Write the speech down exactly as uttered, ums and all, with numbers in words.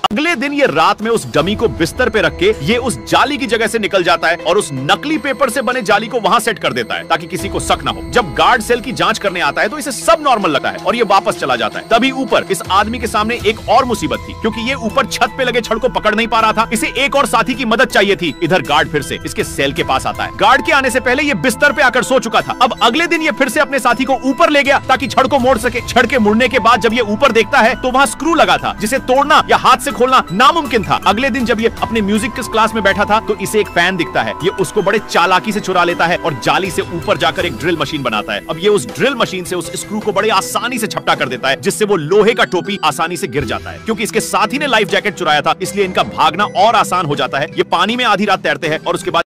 अगले दिन ये रात में उस डमी को बिस्तर पे रख के ये उस जाली की जगह से निकल जाता है और उस नकली पेपर से बने जाली को वहां सेट कर देता है ताकि किसी को शक ना हो। जब गार्ड सेल की जांच करने आता है तो इसे सब नॉर्मल लगता है और ये वापस चला जाता है। तभी ऊपर इस आदमी के सामने एक और मुसीबत थी, क्योंकि ये ऊपर छत पे लगे छड़ को पकड़ नहीं पा रहा था। इसे एक और साथी की मदद चाहिए थी। इधर गार्ड फिर से इसके सेल के पास आता है। गार्ड के आने से पहले ये बिस्तर पे आकर सो चुका था। अब अगले दिन ये फिर से अपने साथी को ऊपर ले गया ताकि छड़ को मोड़ सके। छड़ के मुड़ने के बाद जब ये ऊपर देखता है तो वहां स्क्रू लगा था जिसे तोड़ना या हाथ से खोलना नामुमकिन था। अगले दिन जब ये अपने म्यूजिक किस क्लास में बैठा था तो इसे एक फैन दिखता है। ये उसको बड़े चालाकी से चुरा लेता है और जाली से ऊपर जाकर एक ड्रिल मशीन बनाता है। अब ये उस ड्रिल मशीन से उस स्क्रू को बड़े आसानी से झपटा कर देता है, जिससे वो लोहे का टोपी आसानी से गिर जाता है। क्योंकि इसके साथी ने लाइफ जैकेट चुराया था इसलिए इनका भागना और आसान हो जाता है। ये पानी में आधी रात तैरते हैं और उसके बाद